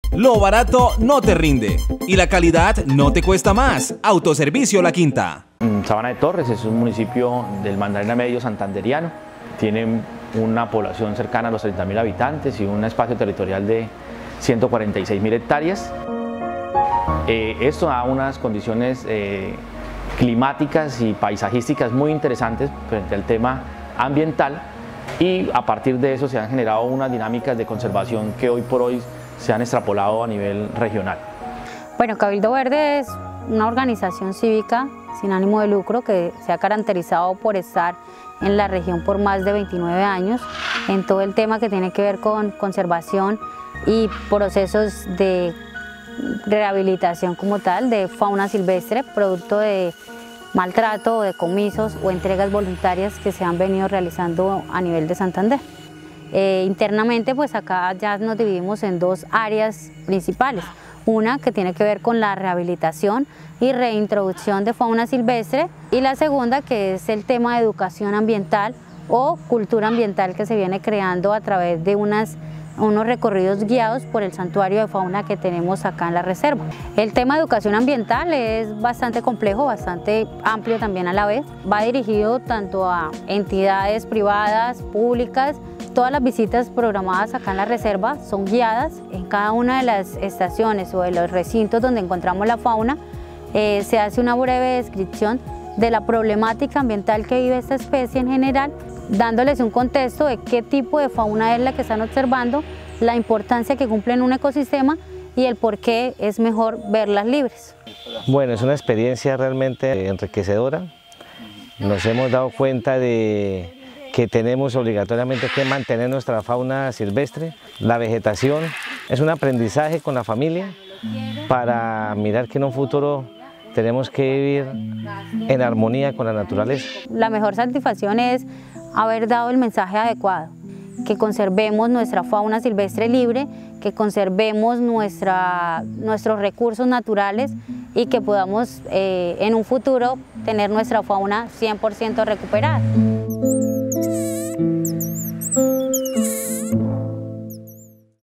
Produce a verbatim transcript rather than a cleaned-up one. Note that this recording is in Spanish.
Lo barato no te rinde y la calidad no te cuesta más. Autoservicio La Quinta. Sabana de Torres es un municipio del Magdalena Medio santanderiano. Tiene una población cercana a los treinta mil habitantes y un espacio territorial de ciento cuarenta y seis mil hectáreas. Eh, esto da unas condiciones eh, climáticas y paisajísticas muy interesantes frente al tema ambiental, y a partir de eso se han generado unas dinámicas de conservación que hoy por hoy se han extrapolado a nivel regional. Bueno, Cabildo Verde es una organización cívica sin ánimo de lucro que se ha caracterizado por estar en la región por más de veintinueve años en todo el tema que tiene que ver con conservación y procesos de rehabilitación como tal de fauna silvestre, producto de maltrato, de decomisos o entregas voluntarias que se han venido realizando a nivel de Santander. Eh, internamente, pues acá ya nos dividimos en dos áreas principales. Una que tiene que ver con la rehabilitación y reintroducción de fauna silvestre, y la segunda que es el tema de educación ambiental o cultura ambiental que se viene creando a través de unas, unos recorridos guiados por el santuario de fauna que tenemos acá en la reserva. El tema de educación ambiental es bastante complejo, bastante amplio también a la vez. Va dirigido tanto a entidades privadas, públicas. Todas las visitas programadas acá en la reserva son guiadas. En cada una de las estaciones o de los recintos donde encontramos la fauna eh, se hace una breve descripción de la problemática ambiental que vive esta especie en general, dándoles un contexto de qué tipo de fauna es la que están observando, la importancia que cumple en un ecosistema y el por qué es mejor verlas libres. Bueno, es una experiencia realmente enriquecedora. Nos hemos dado cuenta de que tenemos obligatoriamente que mantener nuestra fauna silvestre. La vegetación es un aprendizaje con la familia para mirar que en un futuro tenemos que vivir en armonía con la naturaleza. La mejor satisfacción es haber dado el mensaje adecuado, que conservemos nuestra fauna silvestre libre, que conservemos nuestra, nuestros recursos naturales y que podamos eh, en un futuro tener nuestra fauna cien por ciento recuperada.